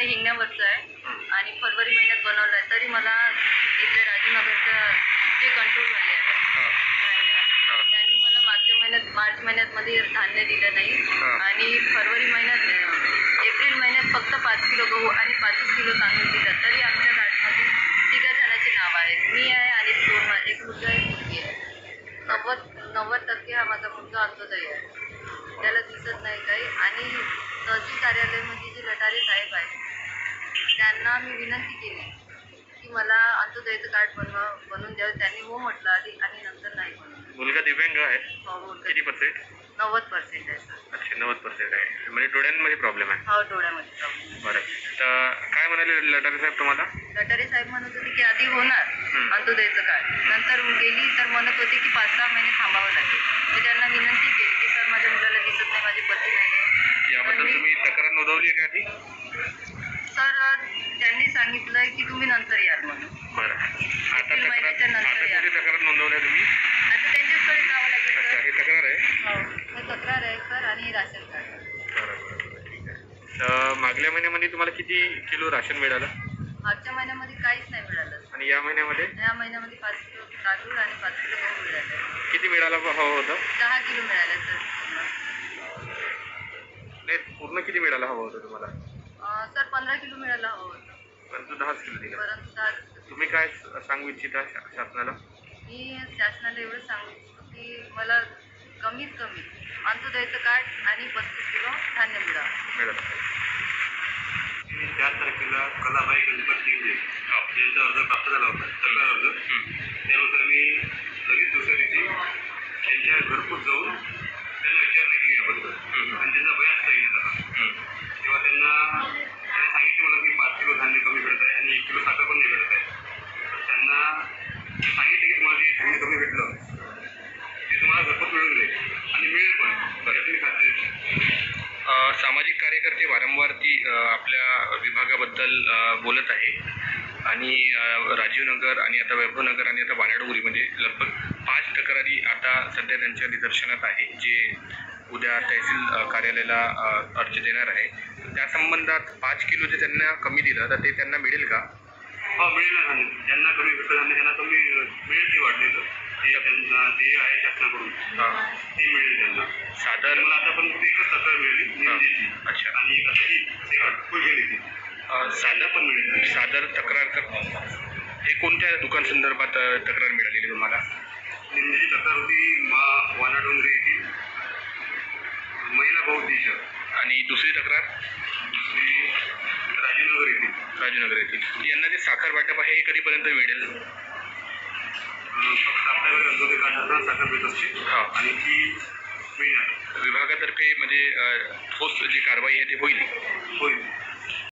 ते हिंगण्यावरचं आहे आणि फरवरी महिन्यात बनवलं आहे. तरी मला इथल्या राजूनगरच्या जे कंट्रोलवाले आहेत त्यांनी मला मागच्या महिन्यात मार्च महिन्यामध्ये धान्य दिलं नाही आणि फरवरी महिन्यात एप्रिल महिन्यात फक्त 5 किलो गहू आणि 5 किलो तांदूळ दिलं. तरी आमच्या कार्डमध्ये 3 जणांची नावं आहेत. मी आहे आणि एक मुलगा आहे, मुलगी आहे. 90% हा माझा मुलगा अंत्योदय आहे. त्याला दिसत नाही काही. आणि तहसील कार्यालयामध्ये जे लटारे साहेब आहेत त्यांना मी विनंती केली की मला अंत्योदयचं कार्ड बनवून द्यावं. त्यांनी हो म्हटलं आधी आणि नंतर नाही बनवलं. मुलगा दिव्यांग आहे? हो, मुलगा किती %? 90% आहे सर. अच्छा, 90% आहे. म्हणजे डोळ्यांमध्ये प्रॉब्लेम आहे? हो, डोळ्यामध्ये प्रॉब्लेम. बरं. तर काय म्हणाले लटारे साहेब तुम्हाला? लटारे साहेब म्हणत होते की आधी होणार अंत्योदयचं कार्ड, नंतर गेली तर म्हणत होते की 5-6 महिने थांबावं लागेल. मी त्यांना विनंती केली की सर माझ्या मुलाला दिसत नाही, माझे पती नाही. याबद्दल तुम्ही तक्रार नोंदवली का आधी? सर त्यांनी सांगितलं की तुम्ही नंतर याल म्हणून. बरं. आता नंतर कुठे तक्रार नोंदवल्या तुम्ही? आता त्यांच्याचकडे जावं लागेल. अच्छा, हे तक्रार आहे? हो, हे तक्रार आहे सर आणि हे राशन कार्ड. बरं, ठीक आहे. तर मागल्या महिन्यामध्ये तुम्हाला किती किलो राशन मिळालं? मागच्या महिन्यामध्ये काहीच नाही मिळालं. आणि या महिन्यामध्ये? या महिन्यामध्ये 5 किलो तांदूळ आणि 5 किलो गहू मिळाले. किती मिळालं हवं होतं? 10 किलो मिळाले सर. नाही, पूर्ण किती मिळालं हवं होतं तुम्हाला? सर 15 किलो मिळायला हवं होतं. परंतु 10 किलो दिलं. परंतु 10 किलो. तुम्ही काय सांगू इच्छिता शासनाला? मी शासनाला एवढं सांगू इच्छितो की मला कमीत कमी अंत्योदयचं कार्ड आणि 35 किलो धान्य मिळालं. 4 तारखेला कलाबाई गणपती इंगे यांचा अर्ज प्राप्त झाला होता, तक्रार अर्ज. त्यानुसार मी लगेच दुसऱ्या दिवशी त्यांच्या घरपोच जाऊन त्यांना विचारणा केली याबद्दल आणि त्यांचा बयान घेण्यात आला. तेव्हा त्यांनी सांगितले मला की 5 किलो धान्य कमी भेटत आहे आणि 1 किलो साखर पण नाही भेटत आहे. तर त्यांना सांगितलं की तुम्हाला जे धान्य कमी भेटलं ते तुम्हाला घरपोच मिळून जाईल आणि मिळेल पण, याची मी खात्री देतो. सामाजिक कार्यकर्ते वारंवार ती आपल्या विभागाबद्दल बोलत आहे आणि राजीवनगर आणि आता वैभवनगर आणि आता वानाडोगरीमध्ये लगभग 5 तक्रारी आता सध्या त्यांच्या निदर्शनात आहे, जे उद्या तहसील कार्यालयाला अर्ज देणार आहे. त्या संबंधात 5 किलो जे त्यांना कमी दिलं तर ते त्यांना मिळेल का? हो, मिळेल ना धान्य. ज्यांना कमी भेटतं धान्य त्यांना कमी मिळेल ते वाढलेलं. ते त्यांना जे आहे शासनाकडून ते मिळेल त्यांना. साधारण मला आतापर्यंत एकच तक्रार मिळाली निंदेची. अच्छा. आणि एक आता ही फुल गेली ती साधं पण मिळेल. सादर तक्रार हे कोणत्या दुकान संदर्भात तक्रार मिळालेली तुम्हाला? निंदेची तक्रार होती वानाडोंगरी येथील महिला बौद्धिश. आणि दुसरी तक्रार? दुसरी राजूनगर येथील. यांना जे साखर वाटप आहे हे कधीपर्यंत मिळेल? फक्त आपल्याकडे अंत्योदय कार्ड असताना साखर भेट असते आणि ती मिळणार. विभागातर्फे म्हणजे ठोस जी कारवाई आहे ती होईल? होईल.